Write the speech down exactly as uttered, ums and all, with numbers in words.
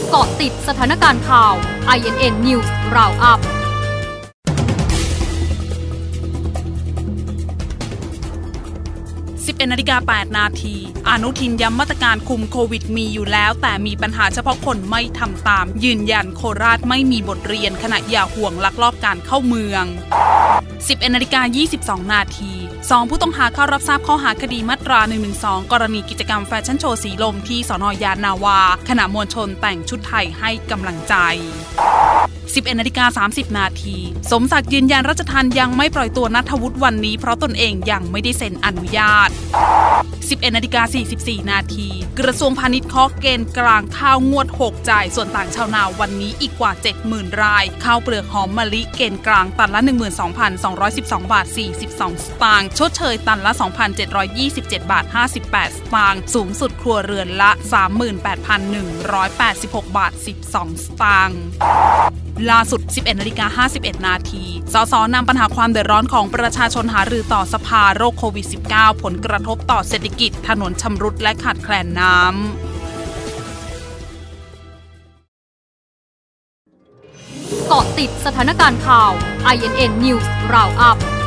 เกาะติดสถานการณ์ข่าว ไอ เอ็น เอ็น News Roundup สิบเอ็ดนาฬิกาแปดนาทีอนุทินย้ำมาตรการคุมโควิดมีอยู่แล้วแต่มีปัญหาเฉพาะคนไม่ทำตามยืนยันโคราชไม่มีบทเรียนขณะอย่าห่วงลักลอบการเข้าเมืองสิบเอ็ดนาฬิกายี่สิบสองนาทีสองผู้ต้องหาเข้ารับทราบข้อหาคดีมาตราหนึ่งหนึ่งสองกรณีกิจกรรมแฟชั่นโชว์สีลมที่สน.ยานนาวาขณะมวลชนแต่งชุดไทยให้กำลังใจสิบเอ็ดนาฬิกาสามสิบนาทีสมศักดิ์ยืนยันราชทัณฑ์ยังไม่ปล่อยตัวณัฐวุฒิวันนี้เพราะตนเองยังไม่ได้เซ็นอนุญาตสิบเอ็ดนาฬิกาสี่สิบสี่นาทีกระทรวงพาณิชย์เคาะเกณฑ์กลางข้าวงวดหกจ่ายส่วนต่างชาวนาวันนี้อีกกว่า เจ็ดหมื่น รายข้าวเปลือกหอมมะลิเกณฑ์กลางตันละ หนึ่งหมื่นสองพันสองร้อยสิบสอง บาท สี่สิบสอง สตางค์ชดเชยตันละ สองพันเจ็ดร้อยยี่สิบเจ็ด บาท ห้าสิบแปด สตางค์สูงสุดครัวเรือนละ สามหมื่นแปดพันหนึ่งร้อยแปดสิบหก บาท สิบสอง สตางค์ล่าสุด สิบเอ็ดนาฬิกาห้าสิบเอ็ด นาทีสสนำปัญหาความเดือดร้อนของประชาชนหารือต่อสภาโรคโควิด สิบเก้า ผลกระทบต่อเศรษฐกิจถนนชำรุดและขาดแคลนน้ำเกาะติดสถานการณ์ข่าว ไอ เอ็น เอ็น News Roundup